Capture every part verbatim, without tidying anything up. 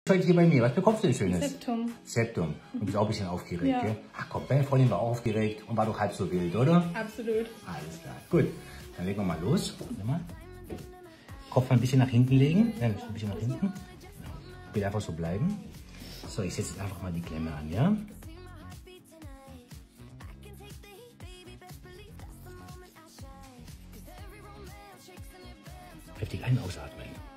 Heute hier bei mir. Was bekommst du denn Schönes? Septum. Septum. Und bist auch ein bisschen aufgeregt, Ja. gell? Ach komm, deine Freundin war auch aufgeregt und war doch halb so wild, oder? Absolut. Alles klar. Gut, dann legen wir mal los. Warte mal. Kopf mal ein bisschen nach hinten legen. Ja, ein bisschen nach hinten. Genau. Bitte einfach so bleiben. So, ich setze jetzt einfach mal die Klemme an, ja? Heftig ein- und ausatmen.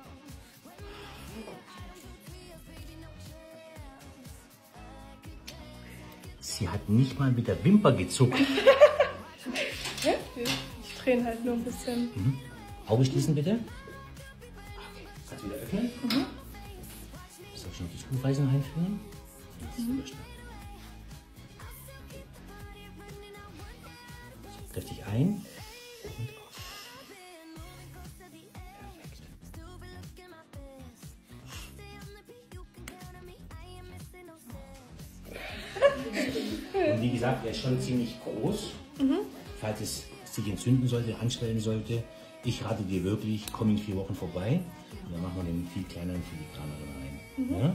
Sie hat nicht mal mit der Wimper gezuckt. Ja? Ich träne halt nur ein bisschen. Mhm. Augen schließen bitte. Okay. Kannst du wieder öffnen? Mhm. Soll ich noch die Schuhweisen einführen? Mhm. So, kräftig ein und aus. Perfekt. Und wie gesagt, er ist schon ziemlich groß. Mhm. Falls es sich entzünden sollte, anschwellen sollte, ich rate dir wirklich, komm in vier Wochen vorbei. Und dann machen wir den viel kleineren, viel kleineren rein. Mhm. Ja?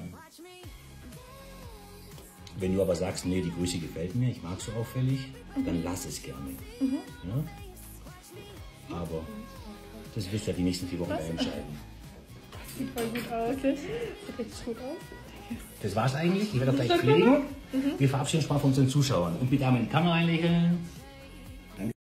Wenn du aber sagst, nee, die Größe gefällt mir, ich mag so auffällig, mhm. dann lass es gerne. Mhm. Ja? Aber das wirst du ja die nächsten vier Wochen entscheiden. Sieht voll gut aus. Okay. Sieht richtig gut aus. Das war's eigentlich. Ich werde auch gleich pflegen. Mhm. Wir verabschieden uns mal von unseren Zuschauern. Und bitte einmal in die Kamera einlächeln.